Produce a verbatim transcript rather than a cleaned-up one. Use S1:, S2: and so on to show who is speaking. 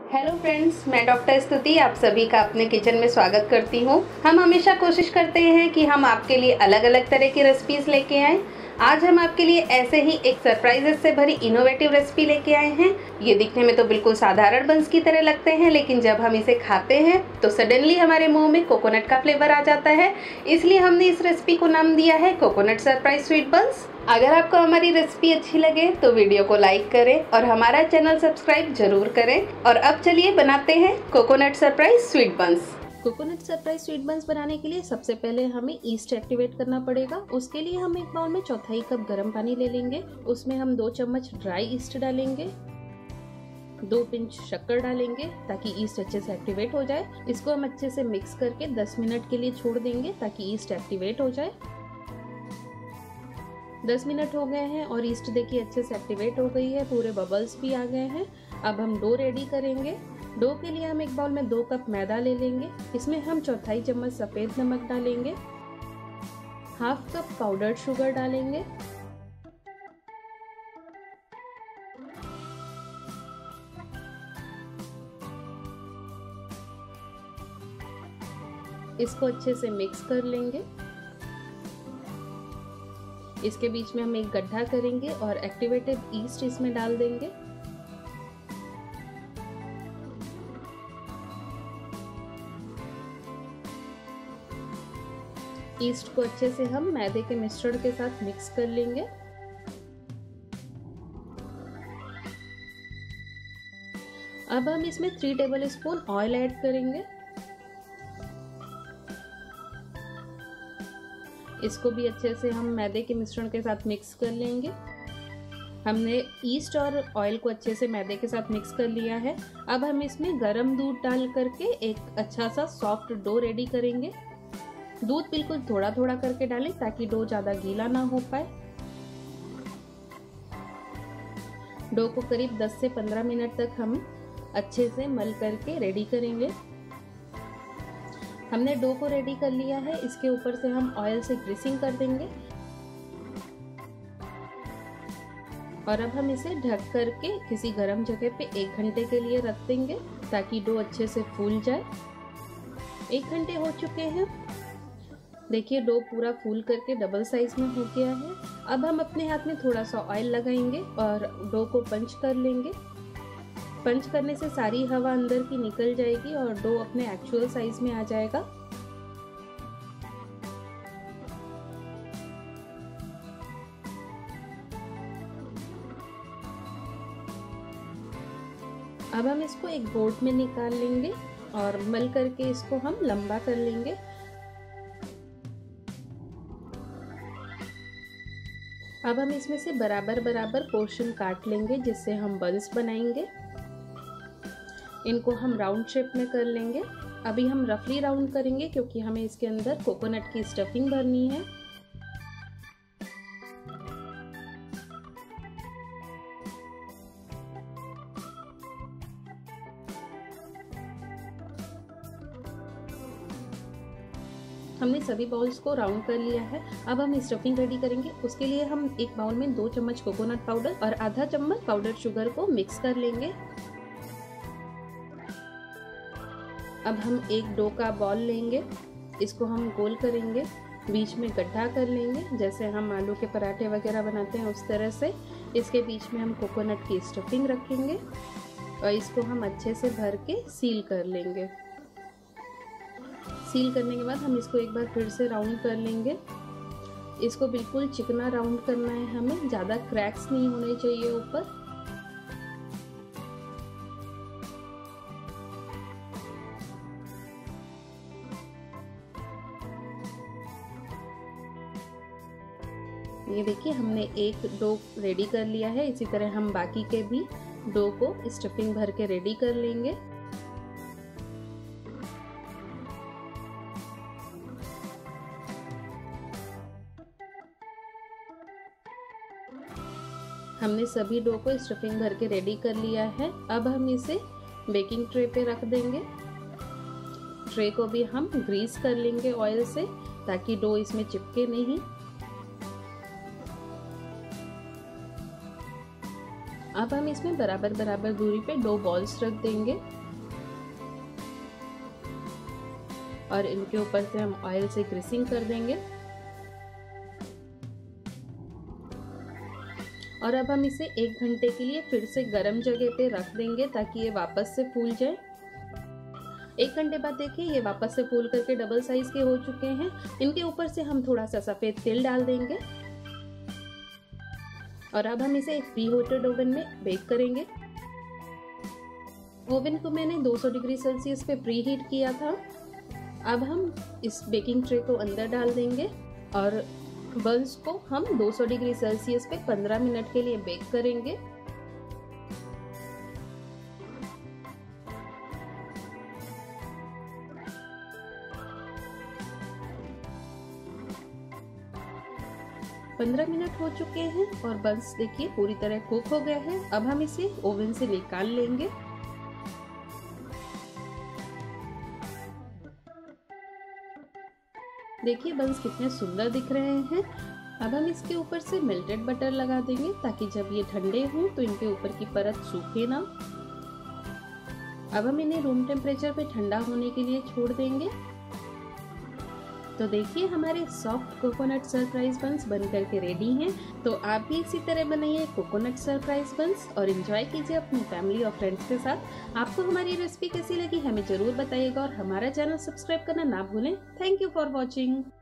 S1: Hello friends, मैं doctor स्तुति आप सभी का अपने किचन में स्वागत करती हूँ। हम हमेशा कोशिश करते हैं कि हम आपके लिए अलग अलग तरह की रेसिपीज लेके आएँ। आज हम आपके लिए ऐसे ही एक सरप्राइजेस से भरी इनोवेटिव रेसिपी लेके आए हैं। ये दिखने में तो बिल्कुल साधारण बंस की तरह लगते हैं, लेकिन जब हम इसे खाते हैं तो सडनली हमारे मुंह में कोकोनट का फ्लेवर आ जाता है। इसलिए हमने इस रेसिपी को नाम दिया है कोकोनट सरप्राइज स्वीट बंस। अगर आपको हमारी रेसिपी अच्छी लगे तो वीडियो को लाइक करें और हमारा चैनल सब्सक्राइब जरूर करें। और अब चलिए बनाते हैं coconut surprise sweet buns. Coconut surprise sweet buns बनाने के लिए सबसे पहले हमें ईस्ट एक्टिवेट करना पड़ेगा। उसके लिए हम एक बाउल में चौथाई कप गर्म पानी ले लेंगे। उसमें हम दो चम्मच ड्राई ईस्ट डालेंगे, दो पिंच शक्कर डालेंगे ताकि ईस्ट अच्छे से एक्टिवेट हो जाए। इसको हम अच्छे से मिक्स करके दस मिनट के लिए छोड़ देंगे ताकि ईस्ट एक्टिवेट हो जाए। दस मिनट हो गए हैं और ईस्ट देखिए अच्छे से एक्टिवेट हो गई है, पूरे बबल्स भी आ गए हैं। अब हम डो रेडी करेंगे। डो के लिए हम एक बाउल में दो कप मैदा ले लेंगे। इसमें हम चौथाई चम्मच सफ़ेद नमक डालेंगे, हाफ कप पाउडर्ड शुगर डालेंगे, इसको अच्छे से मिक्स कर लेंगे। इसके बीच में हम एक गड्ढा करेंगे और एक्टिवेटेड ईस्ट इसमें डाल देंगे। ईस्ट को अच्छे से हम मैदे के मिश्रण के साथ मिक्स कर लेंगे। अब हम इसमें three tablespoon oil add करेंगे। इसको भी अच्छे से हम मैदे के मिश्रण के साथ मिक्स कर लेंगे। हमने ईस्ट और ऑयल को अच्छे से मैदे के साथ मिक्स कर लिया है। अब हम इसमें गर्म दूध डाल करके एक अच्छा सा सॉफ्ट डो रेडी करेंगे। दूध बिल्कुल थोड़ा थोड़ा करके डालें ताकि डो ज़्यादा गीला ना हो पाए। डो को करीब दस से पंद्रह मिनट तक हम अच्छे से मल करके रेडी करेंगे। हमने डो को रेडी कर लिया है। इसके ऊपर से हम ऑयल से ग्रीसिंग कर देंगे और अब हम इसे ढक करके किसी गर्म जगह पे एक घंटे के लिए रख देंगे ताकि डो अच्छे से फूल जाए। एक घंटे हो चुके हैं। देखिए डो पूरा फूल करके डबल साइज में हो गया है। अब हम अपने हाथ में थोड़ा सा ऑयल लगाएंगे और डो को पंच कर लेंगे। पंच करने से सारी हवा अंदर की निकल जाएगी और डो अपने एक्चुअल साइज में आ जाएगा। अब हम इसको एक बोर्ड में निकाल लेंगे और मल करके इसको हम लंबा कर लेंगे। अब हम इसमें से बराबर बराबर पोर्शन काट लेंगे जिससे हम बंस बनाएंगे। इनको हम राउंड शेप में कर लेंगे। अभी हम रफली राउंड करेंगे क्योंकि हमें इसके अंदर कोकोनट की स्टफिंग भरनी है। हमने सभी बाउल्स को राउंड कर लिया है। अब हम स्टफिंग रेडी करेंगे। उसके लिए हम एक बाउल में दो चम्मच कोकोनट पाउडर और आधा चम्मच पाउडर शुगर को मिक्स कर लेंगे। अब हम एक डो का बॉल लेंगे, इसको हम गोल करेंगे, बीच में गड्ढा कर लेंगे जैसे हम आलू के पराठे वगैरह बनाते हैं उस तरह से। इसके बीच में हम कोकोनट की स्टफिंग रखेंगे और इसको हम अच्छे से भर के सील कर लेंगे। सील करने के बाद हम इसको एक बार फिर से राउंड कर लेंगे। इसको बिल्कुल चिकना राउंड करना है हमें, ज़्यादा क्रैक्स नहीं होने चाहिए ऊपर। ये देखिए हमने एक डो रेडी कर लिया है। इसी तरह हम बाकी के भी डो को स्टफिंग भर के रेडी कर लेंगे। हमने सभी डो को स्टफिंग भर के रेडी कर लिया है। अब हम इसे बेकिंग ट्रे पे रख देंगे। ट्रे को भी हम ग्रीस कर लेंगे ऑयल से ताकि डो इसमें चिपके नहीं। अब हम इसमें बराबर बराबर दूरी पे दो बॉल्स रख देंगे। और इनके ऊपर से हम ऑयल से ग्रीसिंग कर देंगे। और अब हम इसे एक घंटे के लिए फिर से गर्म जगह पे रख देंगे ताकि ये वापस से फूल जाए। एक घंटे बाद देखिए ये वापस से फूल करके डबल साइज के हो चुके हैं। इनके ऊपर से हम थोड़ा सा सफेद तेल डाल देंगे और अब हम इसे एक प्री हीटेड ओवन में बेक करेंगे। ओवन को मैंने दो सौ डिग्री सेल्सियस पे प्री हीट किया था। अब हम इस बेकिंग ट्रे को अंदर डाल देंगे और बंस को हम दो सौ डिग्री सेल्सियस पे पंद्रह मिनट के लिए बेक करेंगे। पंद्रह मिनट हो चुके हैं और बंस देखिए पूरी तरह कुक हो गए हैं। अब हम इसे ओवन से निकाल लेंगे। देखिए बंस कितने सुंदर दिख रहे हैं। अब हम इसके ऊपर से मेल्टेड बटर लगा देंगे ताकि जब ये ठंडे हों तो इनके ऊपर की परत सूखे ना। अब हम इन्हें रूम टेम्परेचर पे ठंडा होने के लिए छोड़ देंगे। तो देखिए हमारे सॉफ्ट कोकोनट सरप्राइज बंस बन करके रेडी हैं। तो आप भी इसी तरह बनाइए कोकोनट सरप्राइज बंस और एंजॉय कीजिए अपनी फैमिली और फ्रेंड्स के साथ। आपको हमारी रेसिपी कैसी लगी हमें जरूर बताइएगा और हमारा चैनल सब्सक्राइब करना ना भूलें। Thank you for watching.